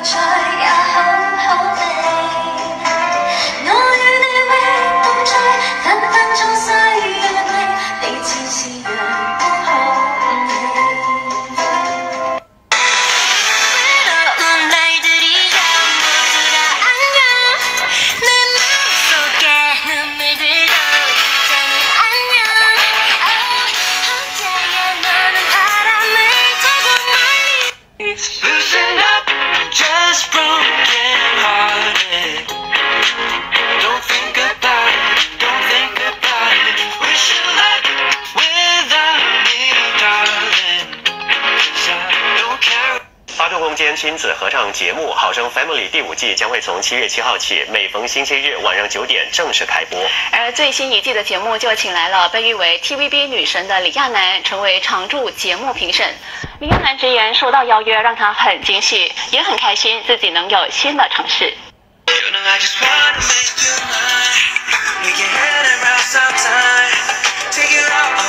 在也好好地，我與你永共在分分鐘細讓你，你似是陽光空氣。 Loosen up, just broken hearted. Don't think about it, don't think about it. Wish you luck without me, darling. 'Cause I don't care. 八度空间亲子合唱节目《好声 Family》第5季将会从7月7号起，每逢星期日晚上9点正式开播。 而最新一季的节目就请来了被誉为 TVB 女神的李亚男，成为常驻节目评审。李亚男直言，收到邀约让他很惊喜，也很开心自己能有新的尝试。 You know I just wanna make you mine. We can head around sometime. Take it out.